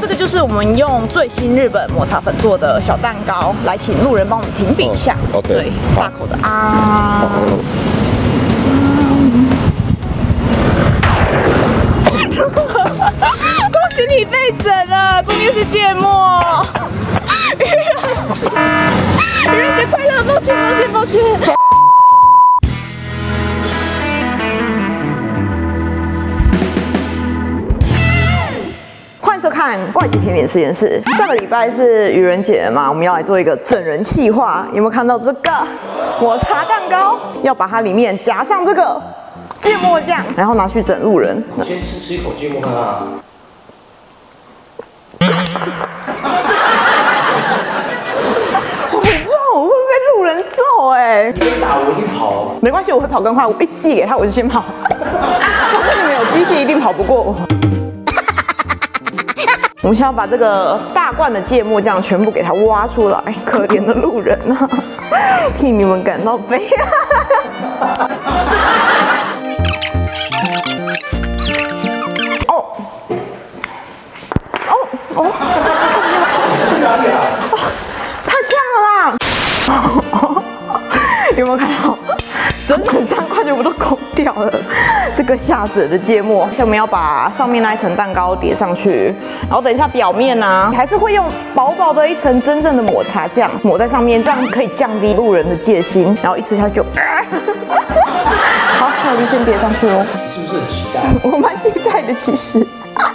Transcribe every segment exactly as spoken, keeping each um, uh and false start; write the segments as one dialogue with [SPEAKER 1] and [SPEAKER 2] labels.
[SPEAKER 1] 这个就是我们用最新日本抹茶粉做的小蛋糕，来请路人帮我们评比一下。
[SPEAKER 2] 哦 OK，
[SPEAKER 1] 对，大口的啊。恭喜你被整了，中间是芥末。愚人节，愚人节快乐！抱歉，抱歉，抱歉。欢迎收看《怪奇甜点实验室》。下个礼拜是愚人节嘛，我们要来做一个整人企划。有没有看到这个抹茶蛋糕？要把它里面夹上这个芥末酱，然后拿去整路人。
[SPEAKER 3] 先试吃一口芥末看看。
[SPEAKER 1] 我不知道我会不会被路人揍哎、欸！
[SPEAKER 3] 你打我一定跑。
[SPEAKER 1] 没关系，我会跑更快。我一递给他，我就先跑。我跟你们有机器，一定跑不过我。我们现在要把这个大罐的芥末酱全部给它挖出来，可怜的路人啊，替你们感到悲哀。哦，哦哦，太呛了啦！有没有看到？整整三块全部都空掉了，这个吓死人的芥末。现在我们要把上面那一层蛋糕叠上去，然后等一下表面呢、啊，还是会用薄薄的一层真正的抹茶酱抹在上面，这样可以降低路人的戒心，然后一吃下去就，好，那我就先叠上去喽。
[SPEAKER 3] 你是不是很期待？
[SPEAKER 1] 我蛮期待的，其实。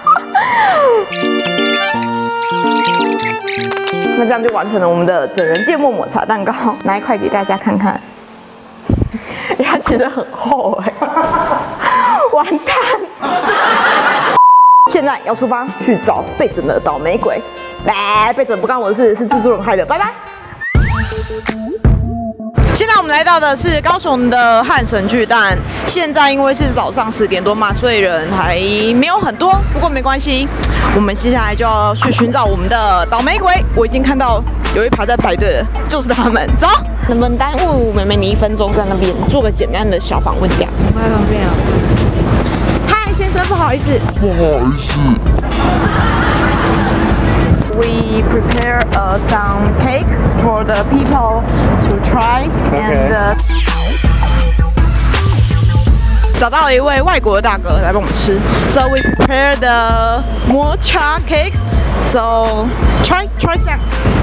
[SPEAKER 1] 那这样就完成了我们的整人芥末抹茶蛋糕，拿一块给大家看看。它其实很厚哎、欸，完蛋！现在要出发去找被整的倒霉鬼。来，被整不干我的事，是蜘蛛人害的，拜拜。现在我们来到的是高雄的汉神巨蛋。现在因为是早上十点多嘛，所以人还没有很多。不过没关系，我们接下来就要去寻找我们的倒霉鬼。我已经看到有一排在排队了，就是他们。走，能不能耽误妹妹你一分钟，在那边做个简单的小访问这样？
[SPEAKER 4] 太方便了。
[SPEAKER 1] 嗨，先生，不好意思。
[SPEAKER 2] 不好意思。
[SPEAKER 1] We prepare uh, some cake for the people to try, and uh, 找到了一位外国的大哥来帮我们吃。So we prepare the mocha cakes. So try, try some.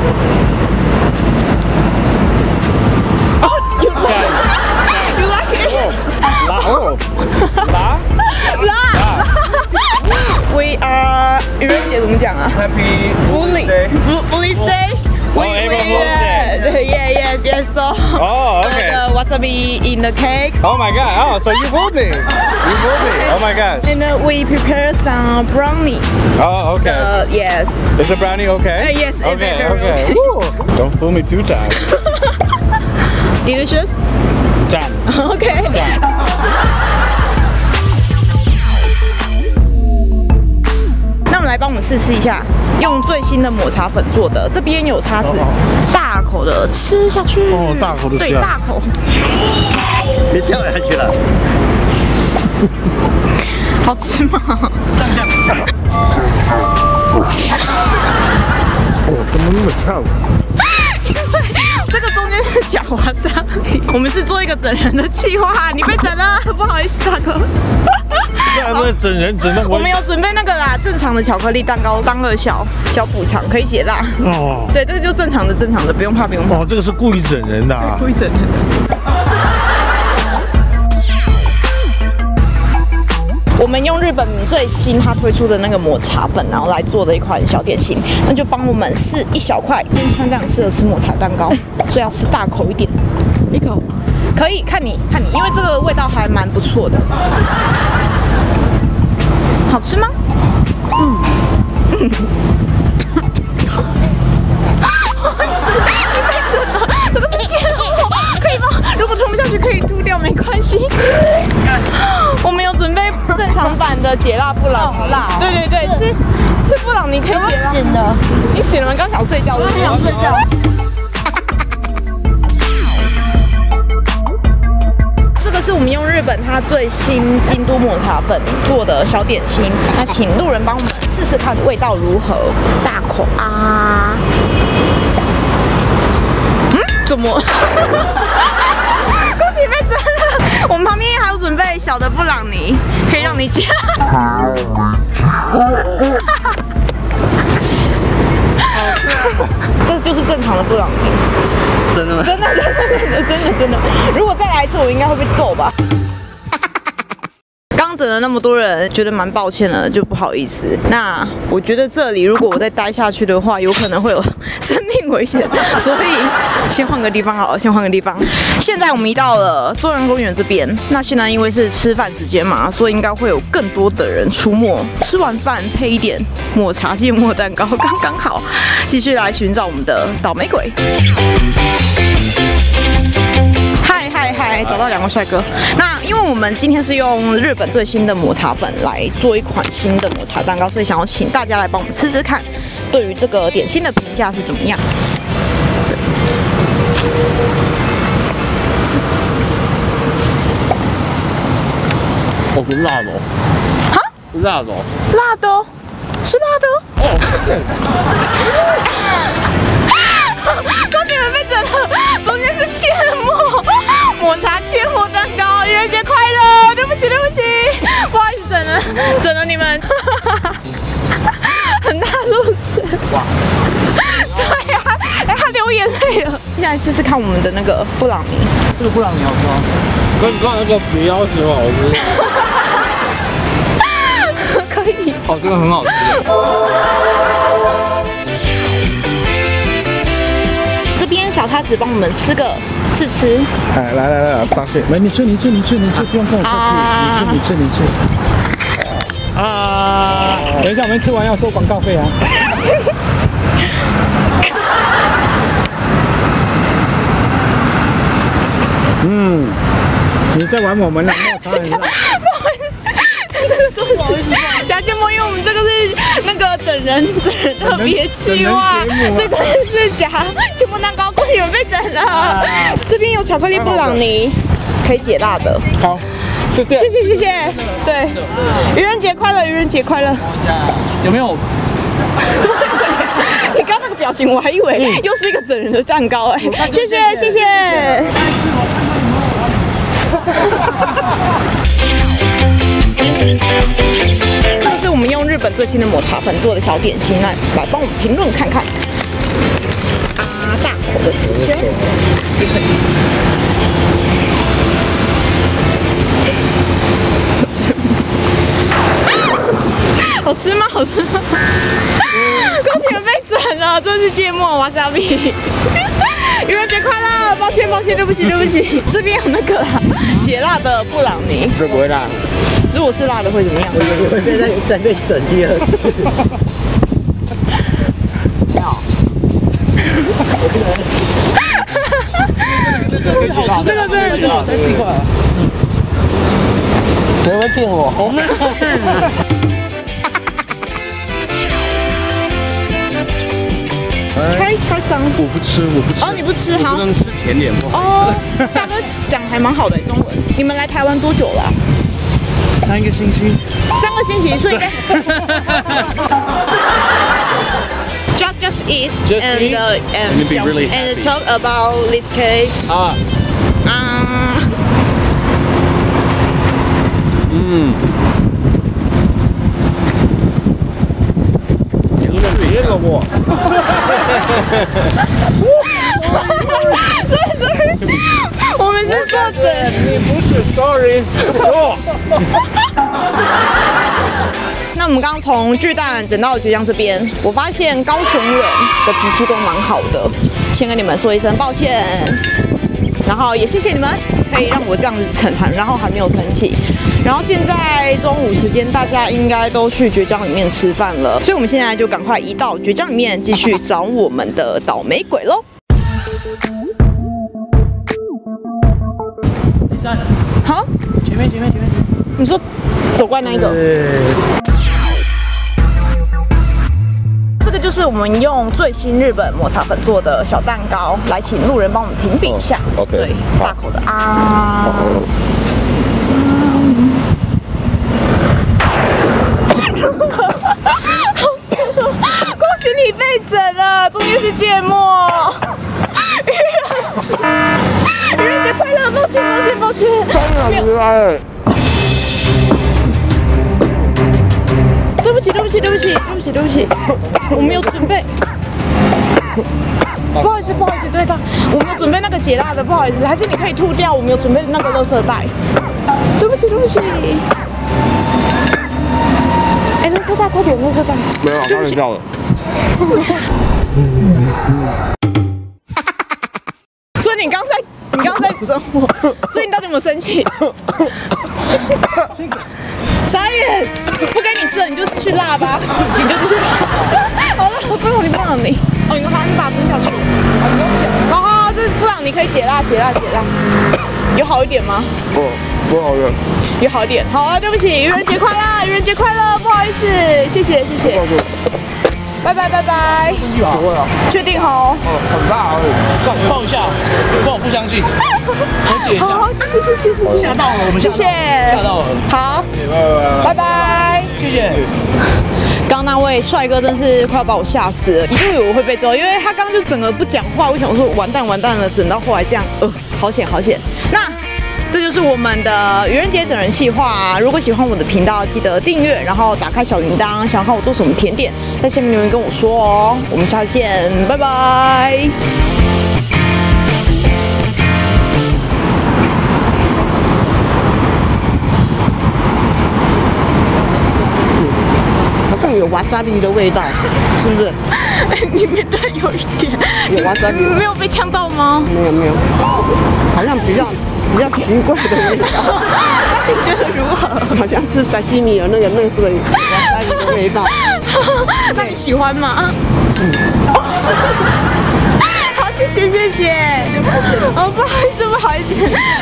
[SPEAKER 1] Oh, you like, you like it?
[SPEAKER 2] 拉哦，拉
[SPEAKER 1] 拉。We are 愚人节怎么讲啊
[SPEAKER 2] ，Happy
[SPEAKER 1] Fully Fully Day. We
[SPEAKER 2] April Fool's Day.
[SPEAKER 1] Yeah, yes, yes. So
[SPEAKER 2] Oh, okay.
[SPEAKER 1] the wasabi in the cake.
[SPEAKER 2] Oh my god! Oh, so you fooled me. You fooled me. Oh my god.
[SPEAKER 1] And uh, we prepare some brownie.
[SPEAKER 2] Oh, okay.
[SPEAKER 1] Uh, yes.
[SPEAKER 2] Is the brownie okay?
[SPEAKER 1] Uh, yes, it's
[SPEAKER 2] Okay,
[SPEAKER 1] very
[SPEAKER 2] okay.
[SPEAKER 1] okay.
[SPEAKER 2] Woo. Don't fool me two times.
[SPEAKER 1] Delicious.
[SPEAKER 2] 赞
[SPEAKER 1] Okay.
[SPEAKER 2] 赞。
[SPEAKER 1] 那我们来帮我们试吃一下，用最新的抹茶粉做的。这边有叉子，大口的吃下去。
[SPEAKER 2] 哦大口地吃啊
[SPEAKER 1] 对，大口。
[SPEAKER 2] 别掉下去了。
[SPEAKER 1] 好吃吗？
[SPEAKER 2] 上下。哦，怎么那么呛？
[SPEAKER 1] 因为这个中间是假华沙米，我们是做一个整人的计划，你被整了，不好意思大哥。
[SPEAKER 2] 这样子整人整的
[SPEAKER 1] 我们有准备那个啦，正常的巧克力蛋糕当个小小补偿，可以解辣。
[SPEAKER 2] 哦
[SPEAKER 1] 对，这个就正常的正常的，不用怕不用怕。
[SPEAKER 2] 哦，这个是故意整人的啊。
[SPEAKER 1] 故意整人的。我们用日本最新它推出的那个抹茶粉，然后来做的一款小点心，那就帮我们试一小块。今天穿这样适合吃抹茶蛋糕，所以要吃大口一点。一口可以，看你看你，因为这个味道还蛮不错的。好吃吗？嗯嗯。不好意思，你被整了，这个是芥末，可以吗？如果吞不下去可以吐掉，没关系。我们有准备正常版的解辣布朗，
[SPEAKER 4] 好辣哦
[SPEAKER 1] 对对对，吃吃布朗你可以解辣。
[SPEAKER 4] 醒的，
[SPEAKER 1] 你醒了吗？刚想睡觉，
[SPEAKER 4] 我刚想睡觉。
[SPEAKER 1] 是我们用日本它最新京都抹茶粉做的小点心，那请路人帮我们试试看味道如何。大口啊！嗯？怎么？恭喜被蒸了！我们旁边还有准备小的布朗尼，可以让你夹。这就是正常的布朗尼。
[SPEAKER 2] 真的吗？
[SPEAKER 1] 真的真的真的真的真的，如果再来一次，我应该会被揍吧。刚整了那么多人，觉得蛮抱歉的，就不好意思。那我觉得这里如果我再待下去的话，有可能会有生命危险，所以先换个地方好了，先换个地方。现在我们移到了中央公园这边，那现在因为是吃饭时间嘛，所以应该会有更多的人出没。吃完饭配一点抹茶芥末蛋糕，刚刚好。继续来寻找我们的倒霉鬼。嗨嗨嗨！找到两位帅哥。那因为我们今天是用日本最新的抹茶粉来做一款新的抹茶蛋糕，所以想要请大家来帮我们吃吃看，对于这个点心的评价是怎么样？
[SPEAKER 2] 哦，不辣的哦。
[SPEAKER 1] 哈？
[SPEAKER 2] 不辣的哦。
[SPEAKER 1] 辣的哦，是辣的哦。恭喜你们被整了，中间是芥末抹茶芥末蛋糕，愚人节快乐！对不起，对不起，不好意思整了，整了你们，很大是不是？哇！对呀、啊，哎，他流眼泪了。现在试试看我们的那个布朗尼，
[SPEAKER 2] 这个布朗尼好吃吗？跟你刚才那个比要求好吃。
[SPEAKER 1] 可以。
[SPEAKER 2] 哦，这个很好吃。
[SPEAKER 1] 这边小叉子帮我们吃个试吃。
[SPEAKER 2] 哎，来来来，大蟹，来你吃你吃你吃你吃，不用跟我客气，你吃你吃你吃。啊！等一下，我们吃完要收广告费啊。嗯，你在玩我们了？不好意思，
[SPEAKER 1] 这个桌子夹芥末，因为我们这个是那个整人整人特别计划，所以这是夹芥末蛋糕。恭喜你们被整了！这边有巧克力布朗尼，可以解辣的。
[SPEAKER 2] 好，谢谢，
[SPEAKER 1] 谢谢谢谢。对，愚人节快乐，愚人节快乐。
[SPEAKER 2] 有没有？
[SPEAKER 1] 你刚那个表情，我还以为又是一个整人的蛋糕哎。谢谢谢谢。这是我们用日本最新的抹茶粉做的小点心，来来帮我们评论看看。啊，大口的吃起来。好吃吗？好吃吗？恭喜你们被整了，这是芥末瓦萨比。愚人节快乐！抱歉抱歉，对不起对不起。这边有那个解辣的布朗尼，
[SPEAKER 2] 这不会辣。
[SPEAKER 1] 如果是辣的会怎么样？
[SPEAKER 3] 我会被再再被整第二次。好。这个是好吃，这个真的是好吃。太奇怪了。你会骗我？我没有骗你。
[SPEAKER 1] try try some。
[SPEAKER 2] 我不吃，我不吃。
[SPEAKER 1] 哦，你不吃好？
[SPEAKER 2] 不能吃甜点，不好
[SPEAKER 1] 哦，大哥讲还蛮好的中文。你们来台湾多久了、啊？
[SPEAKER 2] 三个星期。
[SPEAKER 1] 三个星期，所以应该。just just eat
[SPEAKER 2] Just
[SPEAKER 1] and
[SPEAKER 2] eat?
[SPEAKER 1] uh, and
[SPEAKER 2] And be really
[SPEAKER 1] and
[SPEAKER 2] happy.
[SPEAKER 1] talk about this cake.
[SPEAKER 2] 啊。
[SPEAKER 1] 啊。
[SPEAKER 2] 嗯。别了我。
[SPEAKER 1] sorry sorry， 我们是作者。
[SPEAKER 2] 你不是 sorry。
[SPEAKER 1] 那我们刚刚从巨蛋整到倔强这边，我发现高雄人的脾气都蛮好的，先跟你们说一声抱歉，然后也谢谢你们可以让我这样子整盘，然后还没有生气。然后现在中午时间，大家应该都去倔强里面吃饭了，所以我们现在就赶快移到倔强里面继续找我们的倒霉鬼喽。好，
[SPEAKER 3] 前面前面前面。
[SPEAKER 1] 你说走过来那一个。这个就是我们用最新日本抹茶粉做的小蛋糕，来请路人帮我们评比一下。
[SPEAKER 2] OK，
[SPEAKER 1] 对，大口的啊。 心理被整了，中间是芥末。愚人节，愚人节快乐！抱歉，抱歉，抱歉。没有。对不起，对不起，对不起，对不起，对不起，我没有准备。不好意思，不好意思，对的，我没有准备那个解辣的，不好意思，还是你可以吐掉，我没有准备那个垃圾袋。对不起，对不起。哎，垃圾袋，快点，垃圾袋。
[SPEAKER 2] 没有，刚才掉了。
[SPEAKER 1] 所以你刚才，你刚才整我，所以你到底有没有生气？傻眼，不给你吃了，你就继续辣吧，你就继续。好了，不让你，不让你。哦，你好，你把它吞下去。好好，这不然你可以解辣，解辣，解辣。有好一点吗？
[SPEAKER 2] 不，不好的。
[SPEAKER 1] 有好一点。好啊，对不起，愚人节快乐，愚人节快乐，不好意思，谢谢，谢谢。拜拜拜拜。
[SPEAKER 2] 不会啊。
[SPEAKER 1] 确定吼？
[SPEAKER 2] 哦，很大而已。
[SPEAKER 3] 抱一下，不然我不相信。我解一下。
[SPEAKER 1] 好，谢谢谢谢谢谢。
[SPEAKER 3] 吓到了，我们
[SPEAKER 1] 谢谢。
[SPEAKER 3] 吓到了。
[SPEAKER 1] 好，拜拜。
[SPEAKER 3] 谢谢。
[SPEAKER 1] 刚那位帅哥真是快要把我吓死了，一度以为我会被揍，因为他刚就整个不讲话，我想说完蛋完蛋了，整到后来这样，呃，好险好险。那这就是我们的愚人节整人计划。如果喜欢我的频道，记得订阅，然后打开小铃铛。想看我做什么甜点，在下面留言跟我说哦。我们下次见，拜拜。
[SPEAKER 4] 有瓦萨比的味道，是不是？
[SPEAKER 1] 里面对有一点，
[SPEAKER 4] 有瓦萨比，
[SPEAKER 1] 没有被呛到吗？
[SPEAKER 4] 没有没有，好像比较比较奇怪的味道。
[SPEAKER 1] 那你觉得如何？
[SPEAKER 4] 好像吃沙西米有那个那是瓦萨比的味道。
[SPEAKER 1] 那你喜欢吗？嗯。好，谢谢谢谢。哦，不好意思不好意思。